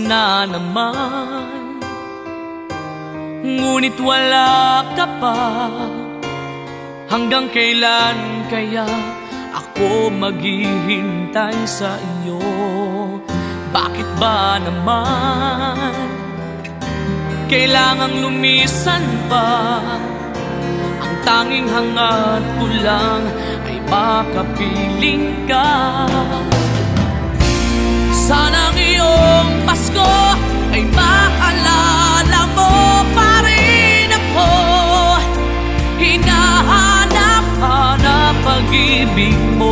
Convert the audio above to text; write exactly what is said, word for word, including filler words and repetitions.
na naman, ngunit wala ka pa. Hanggang kailan kaya ako maghihintay sa iyo? Bakit ba naman kailangang lumisan pa? Ang tanging hangad ko lang ay makapiling ka. Sana ngayong Pasko ay maalala mo pa rin ako. Hinahanap-hanap pag-ibig mo.